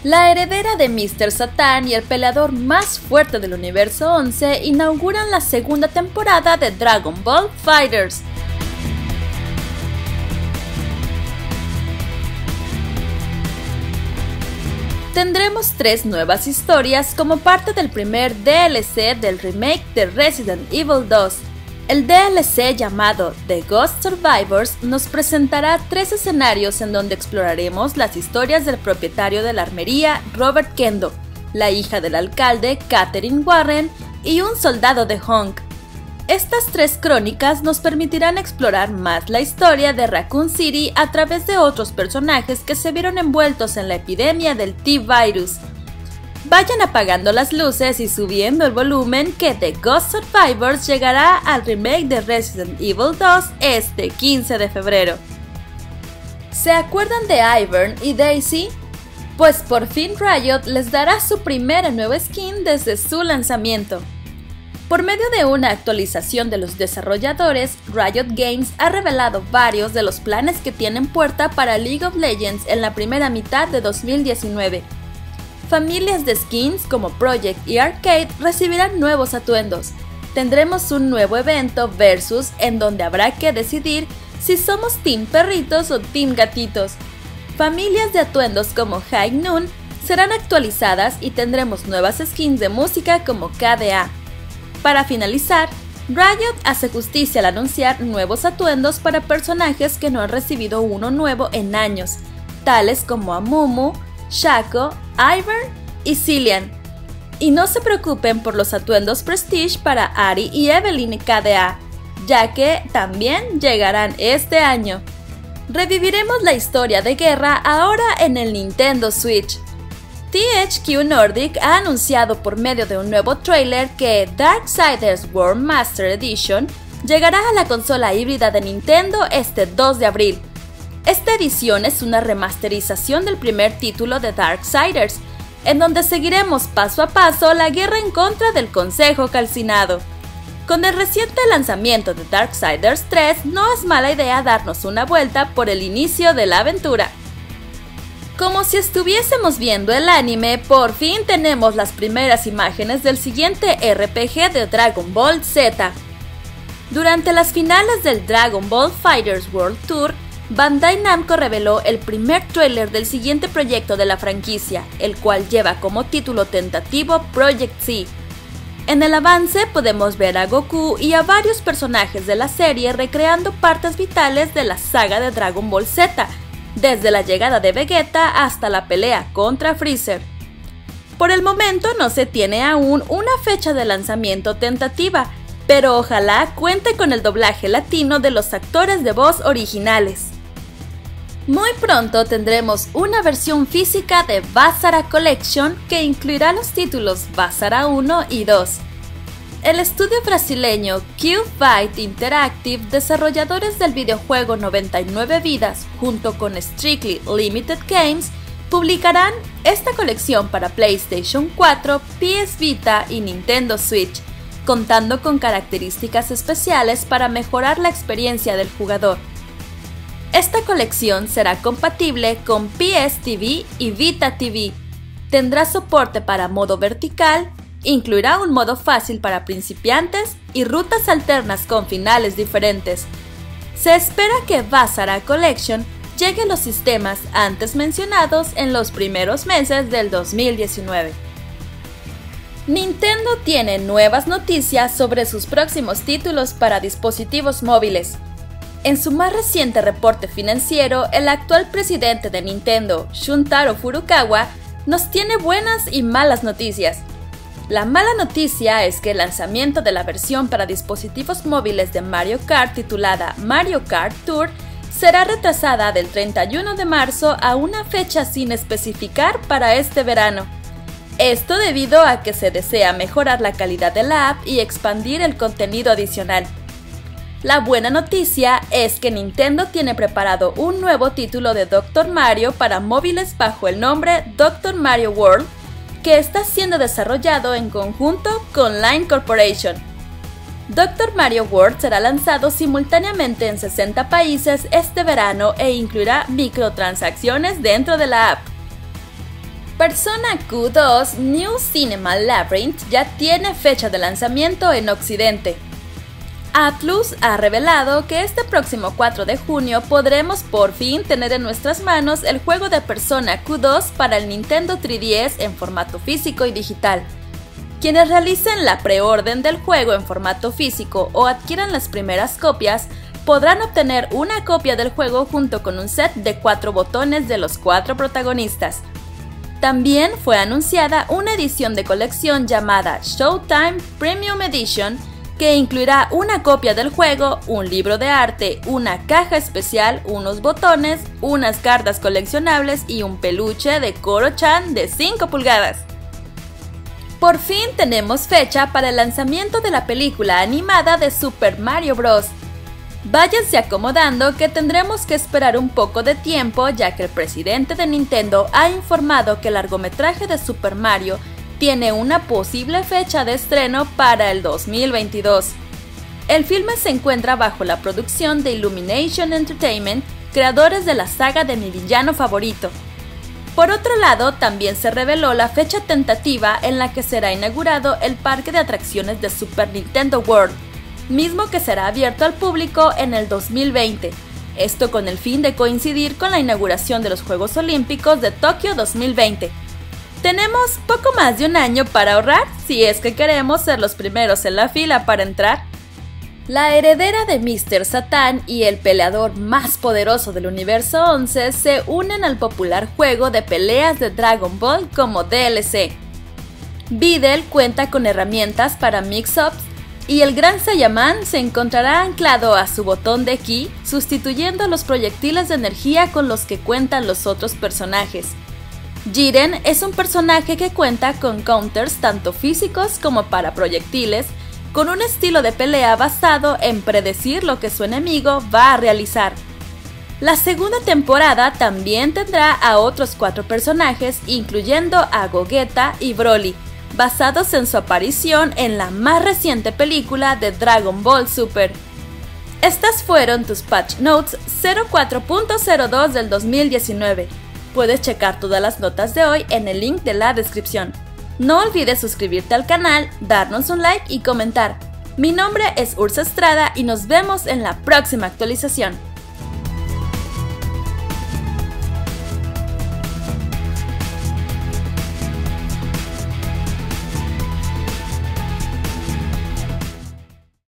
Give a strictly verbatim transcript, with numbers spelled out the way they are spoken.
La heredera de míster Satan y el peleador más fuerte del universo once inauguran la segunda temporada de Dragon Ball FighterZ. Tendremos tres nuevas historias como parte del primer D L C del remake de Resident Evil dos. El D L C llamado The Ghost Survivors nos presentará tres escenarios en donde exploraremos las historias del propietario de la armería Robert Kendo, la hija del alcalde Catherine Warren y un soldado de Honk. Estas tres crónicas nos permitirán explorar más la historia de Raccoon City a través de otros personajes que se vieron envueltos en la epidemia del T-Virus. Vayan apagando las luces y subiendo el volumen que The Ghost Survivors llegará al remake de Resident Evil dos este quince de febrero. ¿Se acuerdan de Ivern y Daisy? Pues por fin Riot les dará su primera nueva skin desde su lanzamiento. Por medio de una actualización de los desarrolladores, Riot Games ha revelado varios de los planes que tienen en puerta para League of Legends en la primera mitad de dos mil diecinueve. Familias de skins como Project y Arcade recibirán nuevos atuendos. Tendremos un nuevo evento Versus en donde habrá que decidir si somos Team Perritos o Team Gatitos. Familias de atuendos como High Noon serán actualizadas y tendremos nuevas skins de música como K D A. Para finalizar, Riot hace justicia al anunciar nuevos atuendos para personajes que no han recibido uno nuevo en años, tales como Amumu, Shaco, Ivern y Cillian. Y no se preocupen por los atuendos Prestige para Ahri y Evelynn K D A, ya que también llegarán este año. Reviviremos la historia de guerra ahora en el Nintendo Switch. T H Q Nordic ha anunciado por medio de un nuevo trailer que Darksiders World Master Edition llegará a la consola híbrida de Nintendo este dos de abril. Esta edición es una remasterización del primer título de Darksiders, en donde seguiremos paso a paso la guerra en contra del Consejo Calcinado. Con el reciente lanzamiento de Darksiders tres, no es mala idea darnos una vuelta por el inicio de la aventura. Como si estuviésemos viendo el anime, por fin tenemos las primeras imágenes del siguiente R P G de Dragon Ball Z. Durante las finales del Dragon Ball FighterZ World Tour, Bandai Namco reveló el primer tráiler del siguiente proyecto de la franquicia, el cual lleva como título tentativo Project Z. En el avance podemos ver a Goku y a varios personajes de la serie recreando partes vitales de la saga de Dragon Ball Z, desde la llegada de Vegeta hasta la pelea contra Freezer. Por el momento no se tiene aún una fecha de lanzamiento tentativa, pero ojalá cuente con el doblaje latino de los actores de voz originales. Muy pronto tendremos una versión física de Basara Collection que incluirá los títulos Basara uno y dos. El estudio brasileño Cube Byte Interactive, desarrolladores del videojuego noventa y nueve Vidas, junto con Strictly Limited Games, publicarán esta colección para PlayStation cuatro, P S Vita y Nintendo Switch, contando con características especiales para mejorar la experiencia del jugador. Esta colección será compatible con P S T V y Vita T V, tendrá soporte para modo vertical, incluirá un modo fácil para principiantes y rutas alternas con finales diferentes. Se espera que Basara Collection llegue a los sistemas antes mencionados en los primeros meses del dos mil diecinueve. Nintendo tiene nuevas noticias sobre sus próximos títulos para dispositivos móviles. En su más reciente reporte financiero, el actual presidente de Nintendo, Shuntaro Furukawa, nos tiene buenas y malas noticias. La mala noticia es que el lanzamiento de la versión para dispositivos móviles de Mario Kart titulada Mario Kart Tour será retrasada del treinta y uno de marzo a una fecha sin especificar para este verano. Esto debido a que se desea mejorar la calidad de la app y expandir el contenido adicional. La buena noticia es que Nintendo tiene preparado un nuevo título de Doctor Mario para móviles bajo el nombre Doctor Mario World, que está siendo desarrollado en conjunto con Line Corporation. Doctor Mario World será lanzado simultáneamente en sesenta países este verano e incluirá microtransacciones dentro de la app. Persona Q dos New Cinema Labyrinth ya tiene fecha de lanzamiento en Occidente. Atlus ha revelado que este próximo cuatro de junio podremos por fin tener en nuestras manos el juego de Persona Q dos para el Nintendo tres D S en formato físico y digital. Quienes realicen la preorden del juego en formato físico o adquieran las primeras copias podrán obtener una copia del juego junto con un set de cuatro botones de los cuatro protagonistas. También fue anunciada una edición de colección llamada Showtime Premium Edition, que incluirá una copia del juego, un libro de arte, una caja especial, unos botones, unas cartas coleccionables y un peluche de Koro-chan de cinco pulgadas. Por fin tenemos fecha para el lanzamiento de la película animada de Super Mario Bros. Váyanse acomodando que tendremos que esperar un poco de tiempo, ya que el presidente de Nintendo ha informado que el largometraje de Super Mario tiene una posible fecha de estreno para el dos mil veintidós. El filme se encuentra bajo la producción de Illumination Entertainment, creadores de la saga de mi villano favorito. Por otro lado, también se reveló la fecha tentativa en la que será inaugurado el parque de atracciones de Super Nintendo World, mismo que será abierto al público en el dos mil veinte, esto con el fin de coincidir con la inauguración de los Juegos Olímpicos de Tokio dos mil veinte. Tenemos poco más de un año para ahorrar si es que queremos ser los primeros en la fila para entrar. La heredera de míster Satan y el peleador más poderoso del universo once se unen al popular juego de peleas de Dragon Ball como D L C. Videl cuenta con herramientas para mix-ups y el Gran Saiyaman se encontrará anclado a su botón de ki, sustituyendo los proyectiles de energía con los que cuentan los otros personajes. Jiren es un personaje que cuenta con counters tanto físicos como para proyectiles, con un estilo de pelea basado en predecir lo que su enemigo va a realizar. La segunda temporada también tendrá a otros cuatro personajes, incluyendo a Gogeta y Broly, basados en su aparición en la más reciente película de Dragon Ball Super. Estas fueron tus Patch Notes cero cuatro punto cero dos del dos mil diecinueve. Puedes checar todas las notas de hoy en el link de la descripción. No olvides suscribirte al canal, darnos un like y comentar. Mi nombre es Ursa Estrada y nos vemos en la próxima actualización.